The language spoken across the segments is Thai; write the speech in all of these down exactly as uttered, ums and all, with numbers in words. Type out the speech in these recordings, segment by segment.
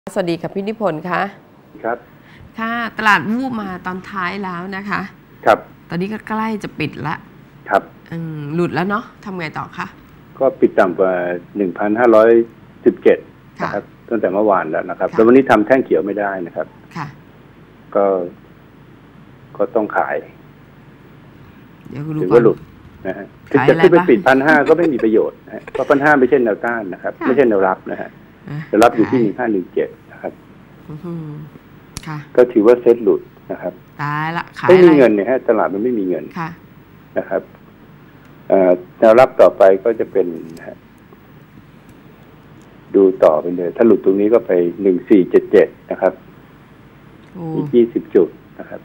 สวัสดีค่ะพี่นิพนธ์คะครับค่ะตลาดวูบมาตอนท้ายแล้วนะคะครับตอนนี้ก็ใกล้จะปิดละครับหลุดแล้วเนาะทำไงต่อคะก็ปิดต่ำกว่า หนึ่งพันห้าร้อยสิบเจ็ด นะครับตั้งแต่เมื่อวานแล้วนะครับแล้ววันนี้ทำแท่งเขียวไม่ได้นะครับค่ะก็ก็ต้องขายเดี๋ยวดูถือว่าหลุดนะฮะคือจะขึ้นไปปิดพันห้าก็ไม่มีประโยชน์นะฮะเพราะพันห้าไม่ใช่แนวต้านนะครับไม่ใช่แนวรับนะฮะแนวรับอยู่ที่หนึ่งห้าหนึ่งเจ็ดนะครับก็ถือว่าเซ็ตหลุดนะครับตายละขายไม่มีเงินเนี่ยฮะตลาดมันไม่มีเงินนะครับแนวรับต่อไปก็จะเป็นดูต่อไปเลยถ้าหลุดตรงนี้ก็ไปหนึ่งสี่เจ็ดเจ็ดนะครับอีกยี่สิบจุดนะครับ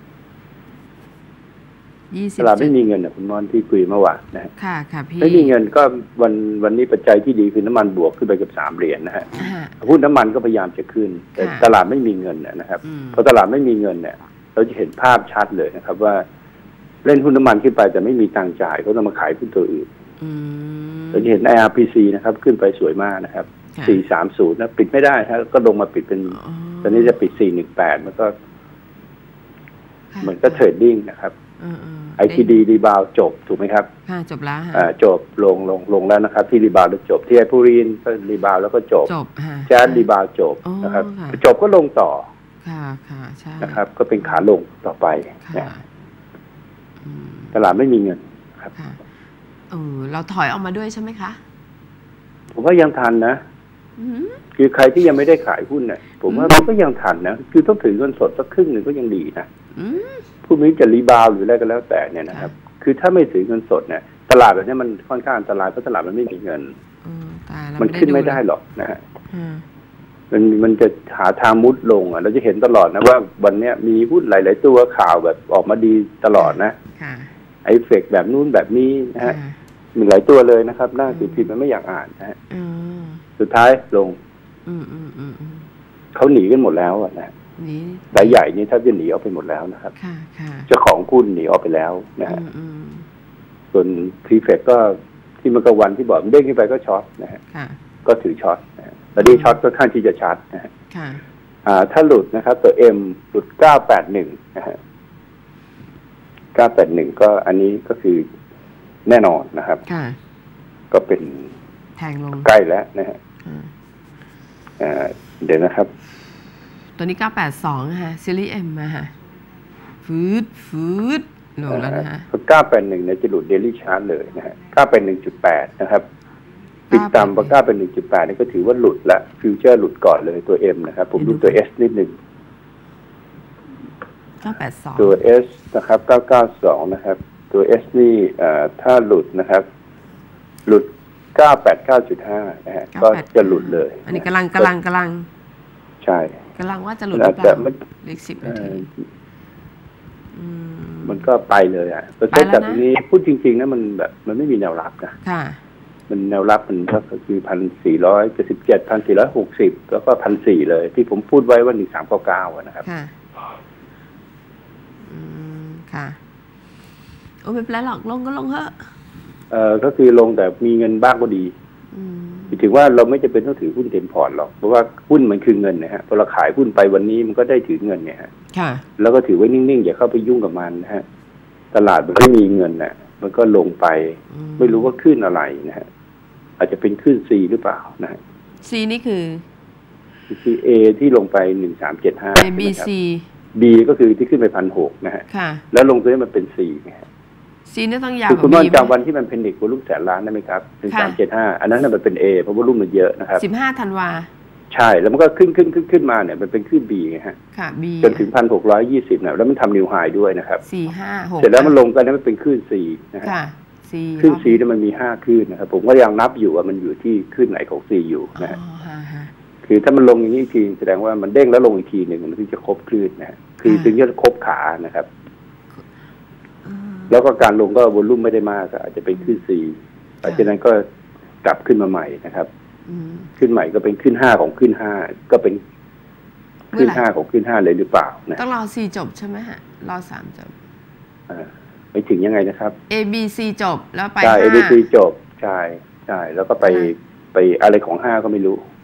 ตลาดไม่มีเงินนะคุณมอนที่คุยเมื่อวานนะฮะค่ะค่ะพี่ไม่มีเงินก็วันวันนี้ปัจจัยที่ดีคือน้ำมันบวกขึ้นไปเกือบสามเหรียญนะฮะหุ้นน้ำมันก็พยายามจะขึ้นแต่ตลาดไม่มีเงินนะครับพอตลาดไม่มีเงินเนี่ยเราจะเห็นภาพชัดเลยนะครับว่าเล่นหุ้นน้ำมันขึ้นไปแต่ไม่มีตังจ่ายเขาต้องมาขายหุ้นตัวอื่นเราจะเห็น ไอ อาร์ พี ซี นะครับขึ้นไปสวยมากนะครับสี่สามศูนย์นะปิดไม่ได้ครับก็ลงมาปิดเป็นตอนนี้จะปิดสี่หนึ่งแปดมันก็มันก็เทรดดิ้งนะครับไอทีดีรีบาวจบถูกไหมครับค่ะจบแล้วอ่าจบลงลงลงแล้วนะครับที่รีบาวแล้วจบที่ไอพูรีนก็รีบาวแล้วก็จบจบแจ๊สรีบาวจบนะครับจบก็ลงต่อค่ะค่ะใช่นะครับก็เป็นขาลงต่อไปตลาดไม่มีเงินครับเออเราถอยออกมาด้วยใช่ไหมคะผมว่ายังทันนะคือใครที่ยังไม่ได้ขายหุ้นเนี่ยผมว่าก็ยังทันนะคือต้องถือเงินสดสักครึ่งหนึ่งก็ยังดีนะพวกนี้จะรีบาวหรืออะไรก็แล้วแต่เนี่ยนะครับคือถ้าไม่ถือเงินสดเนี่ยตลาดแบบนี้มันค่อนข้างอันตรายเพราะตลาดมันไม่มีเงินมันขึ้นไม่ได้หรอกนะฮะมันมันจะหาทางมุดลงอ่ะเราจะเห็นตลอดนะว่าวันนี้มีหุ้นหลายๆตัวข่าวแบบออกมาดีตลอดนะไอเฟกแบบนู้นแบบนี้นะฮะมีหลายตัวเลยนะครับหน้าสือพิมพ์มันไม่อยากอ่านนะฮะสุดท้ายลงเขาหนีกันหมดแล้วอ่ะนะรายใหญ่นี่ถ้าจะหนีออกไปหมดแล้วนะครับเจ้าของหุ้นหนีออกไปแล้วนะฮะส่วนพรีเฟกก็ที่มันกวันที่บอกมันเด้งขึ้นไปก็ช็อตนะฮะก็ถือช็อตนะฮะตอนนี้ช็อตก็ค่อนข้างที่จะชัดนะฮะถ้าหลุดนะครับตัว M หลุดเก้าแปดหนึ่งนะฮะเก้าแปดหนึ่งก็อันนี้ก็คือแน่นอนนะครับก็เป็นแทงลงใกล้แล้วนะฮะเดี๋ยวนะครับตัวนี้เก้าแปดสองฮะซีรีส์ M มาฮะฟืดฟืดลงแล้วนะฮะเก้าแปดหนึ่งเนี่ยจะหลุดเดลี่ชาร์ตเลยนะฮะเก้าแปดหนึ่งจุดแปดนะครับปิดต่ำกว่าเก้าแปดหนึ่งจุดแปดนี่ก็ถือว่าหลุดละฟิวเจอร์หลุดก่อนเลยตัว M นะครับผมดูตัว S นิดหนึ่งเก้าแปดสองตัว S นะครับเก้าเก้าสองนะครับตัว S นี่ถ้าหลุดนะครับหลุดเก้าแปดเก้าจุดห้านะฮะก็จะหลุดเลยอันนี้กำลังกำลังกำลังใช่กำลังว่าจะหลุดหรือเปล่าเลขสิบนาทีมันก็ไปเลยอ่ะตัวเซ็ตแบบนี้พูดจริงๆนะมันแบบมันไม่มีแนวรับนะมันแนวรับมันก็คือพันสี่ร้อยเจ็ดสิบเจ็ดพันสี่ร้อยหกสิบแล้วก็พันสี่เลยที่ผมพูดไว้ว่าหนึ่งสามเก้าเก้านะครับค่ะอืมค่ะโอ้ไม่เป็นไรหรอกลงก็ลงเถอะเอ่อก็คือลงแต่มีเงินบ้างก็ดีถึงว่าเราไม่จำเป็นต้องถือหุ้นเต็มพอร์ตหรอกเพราะว่าหุ้นมันคือเงินนะฮะพอเราขายหุ้นไปวันนี้มันก็ได้ถือเงินเนี่ยฮะแล้วก็ถือไว้นิ่งๆอย่าเข้าไปยุ่งกับมันนะฮะตลาดมันไม่มีเงินน่ะมันก็ลงไปไม่รู้ว่าขึ้นอะไรนะฮะอาจจะเป็นขึ้น C หรือเปล่านะฮะ C นี่คือคือ A ที่ลงไปหนึ่งสามเจ็ดห้า B C B ก็คือที่ขึ้นไปพันหกนะฮะแล้วลงตัวนี้มันเป็น C นะฮะซีนี่ต้องยาวกว่า B คุณมองจำวันที่มันเป็นเด็กวอลุ่มแสนล้านได้ไหมครับหนึ่งสามเจ็ดห้าอันนั้นมันเป็น A เพราะวอลุ่มมันเยอะนะครับสิบห้าธันวาใช่แล้วมันก็ขึ้นขึ้นขึ้นขึ้นมาเนี่ยมันเป็นขึ้น B ไงฮะค่ะ B จนถึงพันหกร้อยยี่สิบเนี่ยแล้วมันทำนิวไฮด้วยนะครับสี่ห้าหกเสร็จแล้วมันลงกันแล้วมันเป็นขึ้น C นะฮะขึ้น C เนี่ยมันมีห้าขึ้นนะครับผมก็ยังนับอยู่ว่ามันอยู่ที่ขึ้นไหนของ C อยู่นะฮะคือถ้ามันลงอย่างนี้ทีแสดงว่ามันเด้งแล้วลงอีกทีหนึ่งมันถึงจะครบคลื่นนะคือถึงจะครบขานะครับแล้วก็การลงก็วอลุ่มไม่ได้มากอาจจะเป็นขึ้นสี่หลังจากนั้นก็กลับขึ้นมาใหม่นะครับขึ้นใหม่ก็เป็นขึ้นห้าของขึ้นห้าก็เป็นขึ้นห้าของขึ้นห้าเลยหรือเปล่านะต้องรอสี่จบใช่ไหมฮะรอสามจบไปถึงยังไงนะครับ A B C จบแล้วไปใช่ A B C จบใช่ใช่แล้วก็ไปไปอะไรของห้าก็ไม่รู้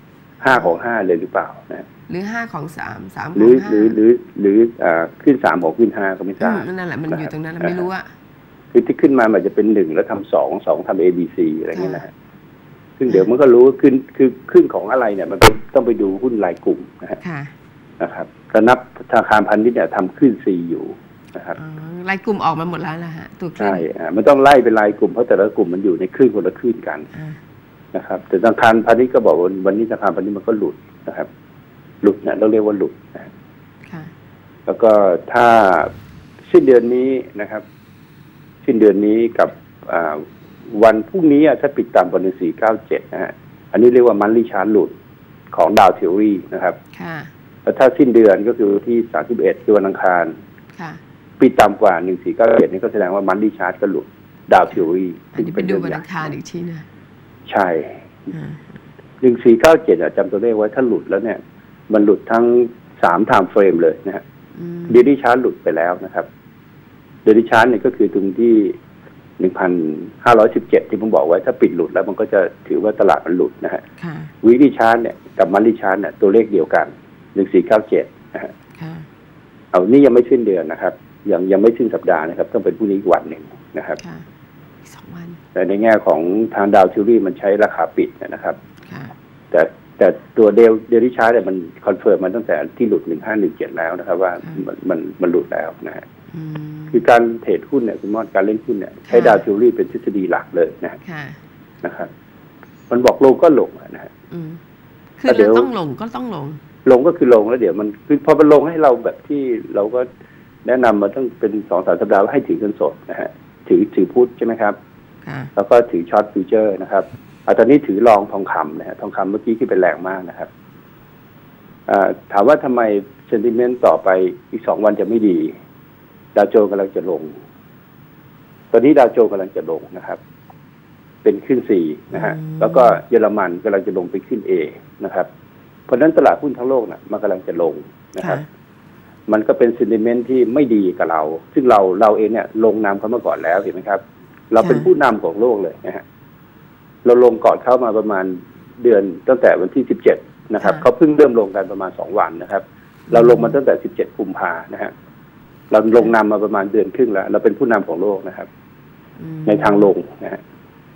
ห้าของห้าเลยหรือเปล่านะหรือห้าของสามสามหรือหรือหรือหรืออ่าขึ้นสามของขึ้นห้าก็ไม่ทราบนั่นแหละมันอยู่ตรงนั้นไม่รู้อะคือที่ขึ้นมามันจะเป็นหนึ่งแล้วทำสองสองทำ A B C อะไรเงี้ยนะฮะซึ่งเดี๋ยวมันก็รู้ขึ้นคือขึ้นของอะไรเนี่ยมันต้องไปดูหุ้นรายกลุ่มนะฮะนะครับถ้านับธนาคารพาณิชย์เนี่ยทำขึ้น C อยู่นะครับรายกลุ่มออกมาหมดแล้วนะฮะตัวใช่มันต้องไล่เป็นรายกลุ่มเพราะแต่ละกลุ่มมันอยู่ในคลื่นคนละคลื่นกันนะครับแต่ธนาคารพาณิชย์ก็บอกว่าวันนี้ธนาคารพาณิชย์มันก็หลุดนะครับหลุดเนี่ยเราเรียกว่าหลุดนะแล้วก็ถ้าสิ้นเดือนนี้นะครับสิ้นเดือนนี้กับวันพรุ่งนี้ถ้าปิดต่ำกว่าหนึ่งสี่เก้าเจ็ดนะฮะอันนี้เรียกว่ามันลี่ชาร์ตหลุดของดาวเทอรี่นะครับแล้วถ้าสิ้นเดือนก็คือที่สามสิบเอ็ดคือวันอังคารปิดต่ำกว่าหนึ่งสี่เก้าเจ็ดนี่ก็แสดงว่ามันลี่ชาร์ตก็หลุดดาวเทอรี่อันนี้เป็นดูวันอังคารอีกทีนะใช่หนึ่งสี่เก้าเจ็ดจำตัวเลขไว้ถ้าหลุดแล้วเนี่ยมันหลุดทั้งสามไทม์เฟรมเลยนะฮะเดลี่ชาร์ตหลุดไปแล้วนะครับเดลี่ชาร์ตเนี่ยก็คือตรงที่หนึ่งพันห้าร้อยสิบเจ็ดที่ผมบอกไว้ถ้าปิดหลุดแล้วมันก็จะถือว่าตลาดมันหลุดนะฮะวีคลี่ชาร์ตเนี่ยกับมันลี่ชาร์ตเนี่ยตัวเลขเดียวกันหนึ่งสี่เก้าเจ็ดนะฮะเอานี่ยังไม่สิ้นเดือนนะครับยังยังไม่สิ้นสัปดาห์นะครับต้องเป็นพรุ่งนี้อีกวันหนึ่งนะครับสองวันแต่ในแง่ของทางดาวทิวรี่มันใช้ราคาปิดนะครับแต่แต่ตัวเดลเดลิชาร์ดเนี่ยมันคอนเฟิร์มมันตั้งแต่ที่หลุดหนึ่งห้าหนึ่งเจ็ดแล้วนะครับว่ามันมันมันหลุดแล้วนะฮะคือการเทรดหุ้นเนี่ยคุณมอดการเล่นหุ้นเนี่ยใช้ดาวทิวรี่เป็นทฤษฎีหลักเลยนะนะครับมันบอกลงก็ลงนะฮะคือเราต้องลงก็ต้องลงลงก็คือลงแล้วเดี๋ยวมันคือพอมันลงให้เราแบบที่เราก็แนะนำมาตั้งเป็นสองสามสัปดาห์ว่าให้ถือเงินสดนะฮะถือถือพุทธใช่ไหมครับแล้วก็ถือช็อตฟิวเจอร์นะครับอ่าตอนนี้ถือรองทองคำนะฮะทองคำเมื่อกี้ที่เป็นแรงมากนะครับอ่าถามว่าทำไมเซนติเมนต์ต่อไปอีกสองวันจะไม่ดีดาวโจนส์กำลังจะลงตอนนี้ดาวโจนส์กำลังจะลงนะครับเป็นขึ้นสี่นะฮะแล้วก็เยอรมันกำลังจะลงไปขึ้น A นะครับเพราะฉะนั้นตลาดหุ้นทั้งโลกน่ะมันกำลังจะลงนะครับมันก็เป็นเซนติเมนต์ที่ไม่ดีกับเราซึ่งเราเราเองเนี่ยลงนำเขามาก่อนแล้วเห็นไหมครับเราเป็นผู้นำของโลกเลยนะฮะเราลงก่อนเข้ามาประมาณเดือนตั้งแต่วันที่สิบเจ็ดนะครับเขาเพิ่งเริ่มลงกันประมาณสองวันนะครับเราลงมาตั้งแต่สิบเจ็ดกุมภานะฮะเราลงนำมาประมาณเดือนครึ่งแล้วเราเป็นผู้นำของโลกนะครับในทางลงนะฮะ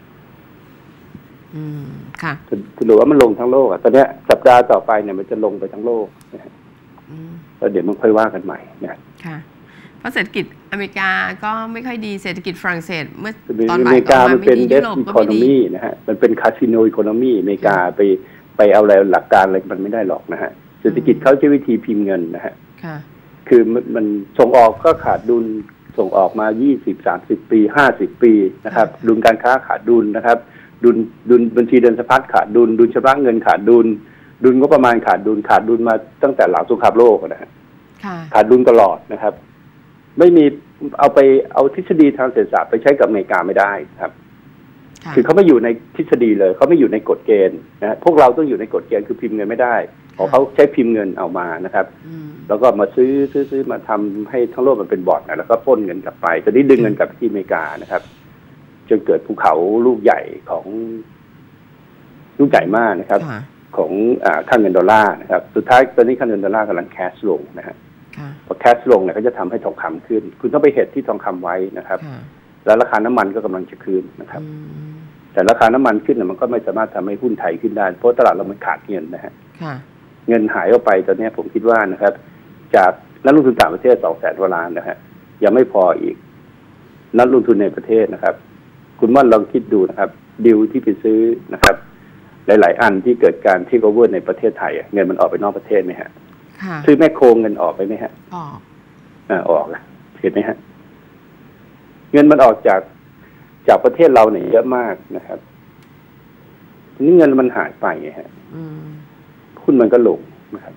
อืมค่ะถือว่ามันลงทั้งโลกอ่ะตอนนี้สัปดาห์ต่อไปเนี่ยมันจะลงไปทั้งโลกนะฮะแล้วเดี๋ยวมันค่อยว่ากันใหม่นะค่ะเพราะเศรษฐกิจอเมริกาก็ไม่ค่อยดีเศรษฐกิจฝรั่งเศสเมื่อตอนบ่ายก็มันเป็นเดฟอีโคโนมีนะฮะมันเป็นคาสิโนอีโคโนมีอเมริกาไปไปเอาอะไรหลักการอะไรมันไม่ได้หรอกนะฮะเศรษฐกิจเขาใช้วิธีพิมพ์เงินนะฮะคือมันส่งออกก็ขาดดุลส่งออกมายี่สิบ สามสิบปีห้าสิบปีนะครับดุลการค้าขาดดุลนะครับดุลดุลบัญชีเดินสะพัดขาดดุลดุลชำระเงินขาดดุลดุลงบประมาณขาดดุลขาดดุลมาตั้งแต่หลังสงครามโลกนะฮะขาดดุลตลอดนะครับไม่มีเอาไปเอาทฤษฎีทางเศรษฐศาสตร์ไปใช้กับอเมริกาไม่ได้ครับคือเขาไม่อยู่ในทฤษฎีเลยเขาไม่อยู่ในกฎเกณฑ์นะพวกเราต้องอยู่ในกฎเกณฑ์คือพิมพ์เงินไม่ได้ของเขาใช้พิมพ์เงินเอามานะครับแล้วก็มาซื้อซื้อซื้อมาทำให้ทั้งโลกมันเป็นบอร์ดนะแล้วก็ปล้นเงินกลับไปตอนนี้ดึงเงินกลับที่อเมริกานะครับจนเกิดภูเขาลูกใหญ่ของลูกใหญ่มากนะครับของค่าเงินดอลลาร์นะครับสุดท้ายตอนนี้ค่าเงินดอลลาร์กำลังแคชลงนะฮะพอแคชลงเนี่ยก็จะทำให้ทองคำขึ้นคุณต้องไปเฮ็ดที่ทองคำไว้นะครับแล้วราคาน้ำมันก็กำลังจะขึ้นนะครับแต่ราคาน้ำมันขึ้นเนี่ยมันก็ไม่สามารถทำให้หุ้นไทยขึ้นได้เพราะตลาดเรามันขาดเงินนะฮะเงินหายออกไปตอนนี้ผมคิดว่านะครับจากนักลงทุนต่างประเทศสองแสนกว่าล้านนะฮะยังไม่พออีกนักลงทุนในประเทศนะครับคุณม่อนลองคิดดูนะครับดิวที่ไปซื้อนะครับหลายๆอันที่เกิดการเทคโอเวอร์ในประเทศไทยเงินมันออกไปนอกประเทศไหมฮะซื้อแมคโครเงินออกไปไหมฮะออกอ่าออกแล้วเห็นไหมฮะเงินมันออกจากจากประเทศเราเนี่ยเยอะมากนะครับทีนี้เงินมันหายไปไงฮะหุ้นมันก็ลงนะครับ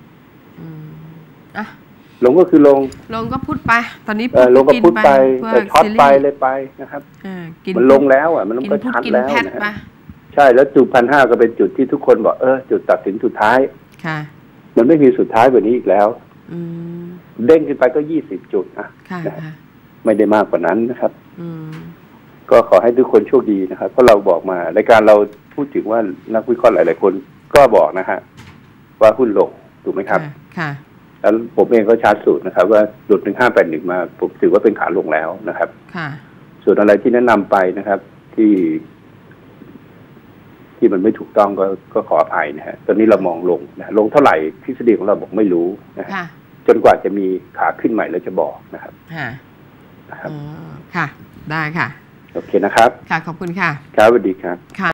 อ่ะลงก็คือลงลงก็พูดไปตอนนี้ลงก็พูดไปช็อตไปเลยไปนะครับมันลงแล้วอ่ะมันลงก็ชัดแล้วนะใช่แล้วจุดพันห้าก็เป็นจุดที่ทุกคนบอกเออจุดตัดสินสุดท้ายค่ะมันไม่มีสุดท้ายแบบนี้อีกแล้วเด้งขึ้นไปก็ยี่สิบจุดนะไม่ได้มากกว่านั้นนะครับก็ขอให้ทุกคนโชคดีนะครับเพราะเราบอกมารายการเราพูดถึงว่านักวิเคราะห์หลายๆคนก็บอกนะฮะว่าหุ้นลงถูกไหมครับค่ะแล้วผมเองก็ชาร์จสูตรนะครับว่าหลุดหนึ่งห้าแปดหนึ่งมาผมถือว่าเป็นขาลงแล้วนะครับค่ะส่วนอะไรที่แนะนำไปนะครับ ที่ ที่มันไม่ถูกต้องก็ก็ขออภัยนะฮะตอนนี้เรามองลงนะลงเท่าไหร่ทฤษฎีของเราบอกไม่รู้นะฮะจนกว่าจะมีขาขึ้นใหม่เราจะบอกนะครับค่ะนะครับค่ะได้ค่ะโอเคนะครับค่ะขอบคุณค่ะครับสวัสดีครับค่ะ